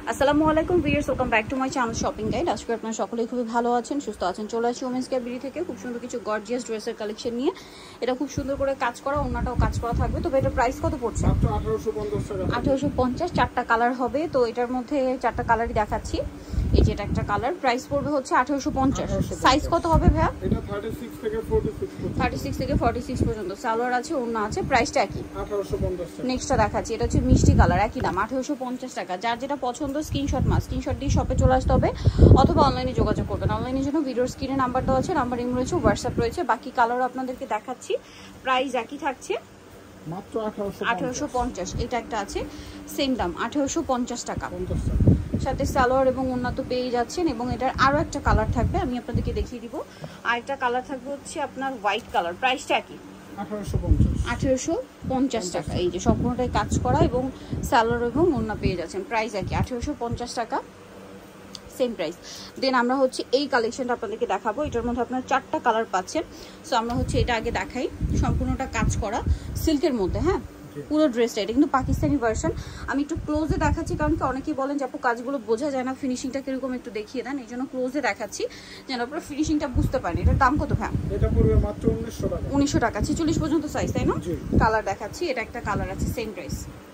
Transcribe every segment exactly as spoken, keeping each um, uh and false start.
আসসালামু আলাইকুম viewers, welcome back to my channel shopping guide. আজকে আপনারা সকলেই খুবই ভালো আছেন, সুস্থ আছেন। চলে আসছি ওমেন্স কেয়ার বিডি থেকে খুব সুন্দর কিছু গর্জিয়াস ড্রেসের কালেকশন নিয়ে। এটা খুব সুন্দর করে কাজ করা, ওন্নাটাও কাজ করা থাকবে। তবে এটার প্রাইস কত পড়ছে? আঠারোশো পঞ্চাশ। চারটা কালার হবে, তো এটার মধ্যে চারটা কালারই দেখাচ্ছি। এই যে এটা একটা কালার, প্রাইস পড়বে হচ্ছে আঠারোশো পঞ্চাশ। সাইজ কত হবে ভাইয়া? এটা থার্টি সিক্স থেকে ফর্টি সিক্স থার্টি সিক্স থেকে ফর্টি সিক্স পর্যন্ত। সালোয়ার আছে, ওন্না আছে, প্রাইসটা একই আঠারোশো পঞ্চাশ টাকা। নেক্সটটা দেখাচ্ছি, এটা হচ্ছে মিষ্টি কালার, একই দাম আঠারোশো পঞ্চাশ টাকা। যার যেটা পছন্দ স্ক্রিনশট মাস স্ক্রিনশট দিয়ে শপে চলে আসতে হবে অথবা অনলাইনে যোগাযোগ করবেন। অনলাইনের জন্য ভিডিওর স্ক্রিনে নাম্বার দেওয়া আছে, নাম্বার ইম রয়েছে, হোয়াটসঅ্যাপ রয়েছে। বাকি কালার আপনাদেরকে দেখাচ্ছি, প্রাইস একই থাকছে মাত্র আঠারোশো পঞ্চাশ। এটা একটা আছে, সেম দাম আঠারোশো পঞ্চাশ টাকা। পঞ্চাশ টাকা সাথে সালোয়ার এবং ওন্না তো পেয়ে যাচ্ছেন। এবং এটার আরো একটা কালার থাকবে, আমি আপনাদেরকে দেখিয়ে দিব। আর একটা কালার থাকবে হচ্ছে আপনার হোয়াইট কালার, প্রাইসটা একই আঠারোশো পঞ্চাশ আঠারোশো পঞ্চাশ টাকা। এই যে সম্পূর্ণটাই কাজ করা এবং সালোয়ার এবং ওন্না পেয়ে যাচ্ছেন, প্রাইস একই আঠারোশো পঞ্চাশ টাকা, সেম প্রাইস। দেন আমরা হচ্ছে এই কালেকশনটা আপনাদেরকে দেখাবো। এটার মধ্যে আপনার চারটা কালার পাচ্ছেন। সো আমরা হচ্ছে এটা আগে দেখাই, সম্পূর্ণটা কাজ করা সিল্কের মধ্যে। হ্যাঁ, পুরো ড্রেসটা, এটা কিন্তু পাকিস্তানি ভার্সন। আমি একটু ক্লোজে দেখাচ্ছি, কারণ কি অনেকেই বলেন যে আপু কাজগুলো বোঝা যায় না, ফিনিশিংটা কিরকম একটু দেখিয়ে দেন। এই জন্য ক্লোজে দেখাচ্ছি যেন আপনারা ফিনিশিংটা বুঝতে পারেন। এটার দাম কত ভাই? এটা পড়বে মাত্র উনিশশো টাকা। উনিশশো টাকা, ছেচল্লিশ পর্যন্ত সাইজ, তাই না? কালার দেখাচ্ছি, এটা একটা কালার আছে, সেম প্রাইস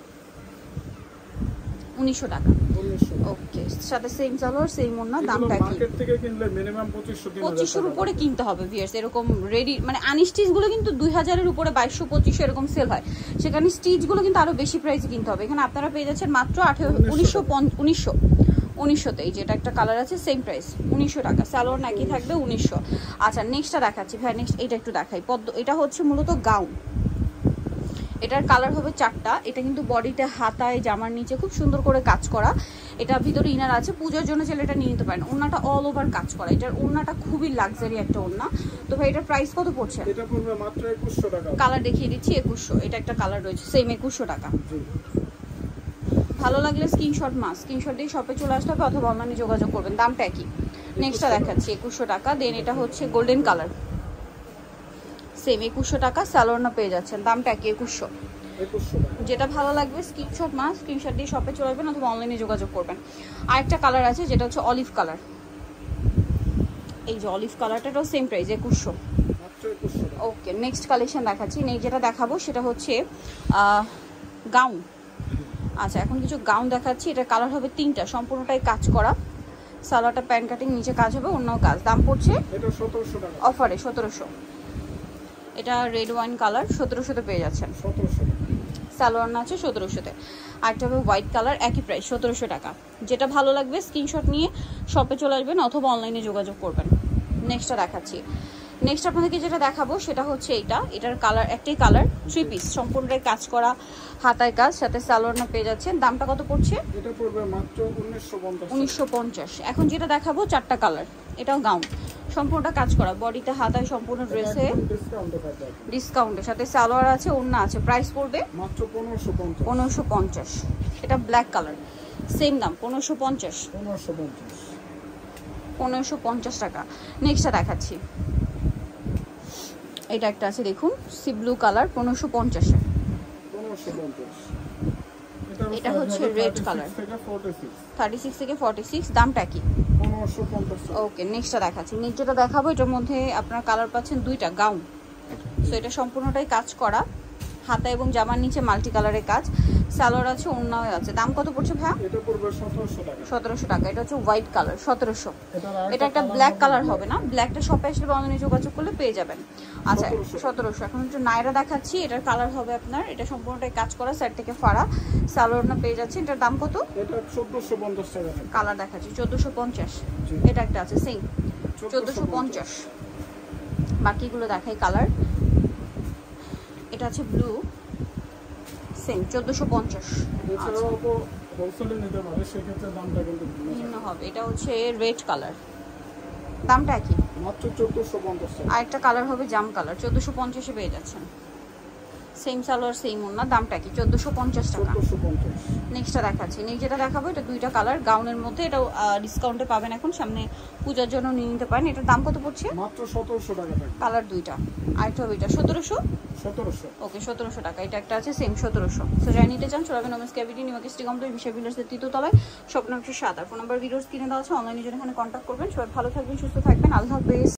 উনিশশো টাকা। ওকে, সাথে সেম সালোয়ার সেম ওন্না, দামটা কি? মার্কেট থেকে কিনলে মিনিমাম পঁচিশশো পঁচিশশোর উপরে কিনতে হবে ভিউয়ার্স। এরকম রেডি মানে আনস্টিচ গুলো কিন্তু দুই হাজারের উপরে বাইশশো পঁচিশশো এরকম সেল হয়, সেখানে স্টিচ গুলো কিন্তু আরো বেশি প্রাইসে কিনতে হবে। এখানে আপনারা পেয়ে যাচ্ছেন মাত্র আঠারো উনিশশো উনিশশো উনিশশোতে। এই যে এটা একটা কালার আছে, সেম প্রাইস উনিশশো টাকা। সালোয়ার নাকি থাকবে উনিশশো। আচ্ছা, নেক্সটটা দেখাচ্ছি ভাই। নেক্সট এটা একটু দেখাই। পদ্ম, এটা হচ্ছে মূলত গাউন। এটার কালার হবে চারটা। এটা কিন্তু বডিতে, হাতায়, জামার নিচে খুব সুন্দর করে কাজ করা। এটা ভিতরে ইনার আছে, পূজার জন্য চাইলে এটা নিয়ে নিতে পারেন। ওন্নাটা অল ওভার কাজ করা। এটার ওন্নাটা খুবই লাক্সারি একটা ওন্না। তো ভাই এটার প্রাইস কত পড়ছে? এটা পড়বে মাত্র একুশশো টাকা। কালার দেখিয়ে দিচ্ছি, একুশশো। এটা একটা কালার রয়েছে, সেম একুশশো টাকা। ভালো লাগলে স্ক্রিনশট মাস স্ক্রিনশট দিয়ে শপে চলে আসতে হবে অথবা অনলাইনে যোগাযোগ করবেন, দামটা একই। নেক্সটটা দেখাচ্ছি, একুশশো টাকা। দেন এটা হচ্ছে গোল্ডেন কালার, সেম একুশশো টাকা। সালোয়ার পেয়ে যাচ্ছেন, দামটা একই একুশশো। যেটা ভালো লাগবে স্ক্রিনশট মাস স্ক্রিনশট দিয়ে শপে চলে আসবেন অথবা অনলাইনে যোগাযোগ করবেন। আরেকটা কালার আছে যেটা হচ্ছে অলিভ কালার। এই যে অলিভ কালারটাও সেম প্রাইস একুশশো। ওকে, নেক্সট কালেকশন দেখাচ্ছি। নেই যেটা দেখাবো সেটা হচ্ছে গাউন। আচ্ছা, এখন কিছু গাউন দেখাচ্ছি। এটার কালার হবে তিনটা, সম্পূর্ণটাই কাজ করা। সালোয়ারটা প্যান্ট কাটিং, নিচে কাজ হবে, অন্য কাজ। দাম পড়ছে অফারে সতেরোশো। এটা রেড ওয়াইন কালার, সতেরোশোতে পেয়ে যাচ্ছেন। সালোয়ার না আছে সতেরোশোতে। আরেকটা হবে হোয়াইট কালার, একই প্রাইস সতেরোশো টাকা। যেটা ভালো লাগবে স্ক্রিনশট নিয়ে শপে চলে আসবেন অথবা অনলাইনে যোগাযোগ করবেন। নেক্সটটা দেখাচ্ছি। নেক্সট আপনাদেরকে যেটা দেখাবো সেটা হচ্ছে এইটা। এটার কালার একটাই কালার, থ্রি পিস, সম্পূর্ণটাই কাজ করা, হাতায় কাজ, সাথে সালোয়ার না পেয়ে যাচ্ছেন। দামটা কত পড়ছে? এটা পড়বে মাত্র উনিশশো পঞ্চাশ। এখন যেটা দেখাবো চারটা কালার, এটাও গাউন, সম্পূর্ণটা কাজ করা, বডিতে, হাতায়, সম্পূর্ণ ড্রেসে ডিসকাউন্টের সাথে সালোয়ার আছে, ওন্না আছে। প্রাইস পড়বে মাত্র পনেরোশো পঞ্চাশ। পনেরোশো পঞ্চাশ। এটা ব্ল্যাক কালার, সেম দাম পনেরোশো পঞ্চাশ। পনেরোশো পঞ্চাশ পনেরোশো পঞ্চাশ টাকা। নেক্সটটা দেখাচ্ছি, এটা একটা আছে দেখুন, সি ব্লু কালার, পনেরোশো পঞ্চাশে। এটা হচ্ছে রেড কালার, থার্টি সিক্স থেকে ফর্টি সিক্স, দামটা কি? ওকে, নেক্সটটা দেখাচ্ছি। নেক্সট যেটা দেখাবো এটার মধ্যে আপনার কালার পাচ্ছেন দুইটা, গাউন। সো এটা সম্পূর্ণটাই কাজ করা, হাতা এবং জামার নিচে মাল্টি কালারের কাজ, সালোয়ার আছে, ওন্নাও আছে। দাম কত পড়ছে ভাই? এটা পড়বে সতেরোশো টাকা। সতেরোশো টাকা। এটা হচ্ছে হোয়াইট কালার, সতেরোশো। এটা একটা ব্ল্যাক কালার হবে না, ব্ল্যাকটা শপে আসলে বা অনলাইনে যোগাযোগ করলে পেয়ে যাবেন। আচ্ছা, সতেরোশো। এখন একটু নায়রা দেখাচ্ছি। এটার কালার হবে আপনার, এটা সম্পূর্ণটাই কাজ করা, সাইড থেকে ফাড়া, সালোয়ার না পেয়ে যাচ্ছে। এটার দাম কত? এটা চোদ্দোশো পঞ্চাশ টাকা। কালার দেখাচ্ছি, চোদ্দোশো পঞ্চাশ। এটা একটা আছে সেম চোদ্দোশো পঞ্চাশ। বাকিগুলো দেখাই কালার। এটা আছে ব্লু, সেম চোদ্দোশো পঞ্চাশ। ভিন্ন হবে। এটা হচ্ছে রেড কালার, দামটা একই, মাত্র চোদ্দোশো পঞ্চাশ। আর একটা কালার হবে জাম কালার, চোদ্দোশো পঞ্চাশে পেয়ে যাচ্ছেন। সেম সালোয়ার সেম ওন্না, দামটা কি? চোদ্দোশো পঞ্চাশ টাকা। নেক্সটটা দেখাচ্ছি, নেক্সট যেটা দেখাবো এটা দুইটা কালার গাউনের মধ্যে, এটাও ডিসকাউন্টে পাবেন এখন, সামনে পূজার জন্য নিয়ে নিতে পারেন। এটার দাম কত পড়ছে? মাত্র সতেরোশো টাকা থাকবে। কালার দুইটা, আরেকটা হবে এটা সতেরোশো সতেরোশো ওকে সতেরোশো টাকা। এটা একটা আছে সেম সতেরোশো। সো যাই নিতে চান চলে যাবেন women's cavity Newmark city complex Bishal বিল্ডার্সের তৃতীয় তলায়, স্বপ্ন একশো সাত। আর ফোন নাম্বার ভিডিওস কিনে দেওয়া আছে, অনলাইনে জন্য এখানে কন্ট্যাক্ট করবেন। সবাই ভালো থাকবেন, সুস্থ থাকবেন, আল্লাহ হাফেজ।